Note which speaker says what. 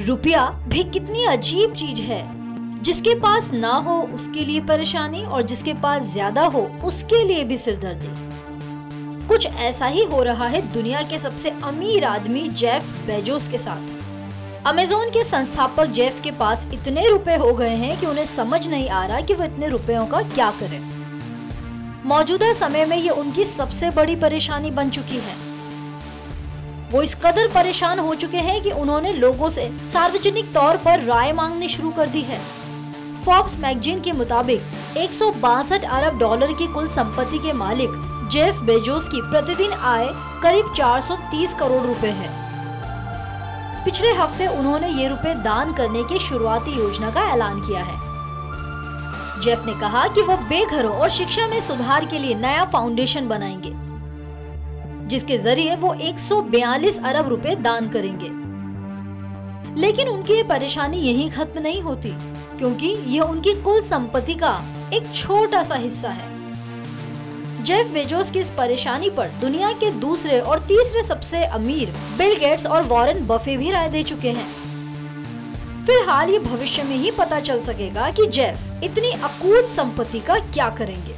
Speaker 1: रुपया भी कितनी अजीब चीज है। जिसके पास ना हो उसके लिए परेशानी और जिसके पास ज्यादा हो उसके लिए भी सिरदर्दी। कुछ ऐसा ही हो रहा है दुनिया के सबसे अमीर आदमी जेफ बेजोस के साथ। अमेज़न के संस्थापक जेफ के पास इतने रुपए हो गए हैं कि उन्हें समझ नहीं आ रहा कि वो इतने रुपयों का क्या करें। मौजूदा समय में ये उनकी सबसे बड़ी परेशानी बन चुकी है। वो इस कदर परेशान हो चुके हैं कि उन्होंने लोगों से सार्वजनिक तौर पर राय मांगनी शुरू कर दी है। फोर्ब्स मैगजीन के मुताबिक 162 अरब डॉलर की कुल संपत्ति के मालिक जेफ बेजोस की प्रतिदिन आय करीब 430 करोड़ रुपए है। पिछले हफ्ते उन्होंने ये रुपए दान करने की शुरुआती योजना का ऐलान किया है। जेफ ने कहा कि वो बेघरों और शिक्षा में सुधार के लिए नया फाउंडेशन बनाएंगे, जिसके जरिए वो 142 अरब रुपए दान करेंगे। लेकिन उनकी ये परेशानी यहीं खत्म नहीं होती, क्योंकि यह उनकी कुल संपत्ति का एक छोटा सा हिस्सा है। जेफ बेजोस की इस परेशानी पर दुनिया के दूसरे और तीसरे सबसे अमीर बिल गेट्स और वॉरेन बफे भी राय दे चुके हैं। फिलहाल ये भविष्य में ही पता चल सकेगा कि जेफ इतनी अकूत संपत्ति का क्या करेंगे।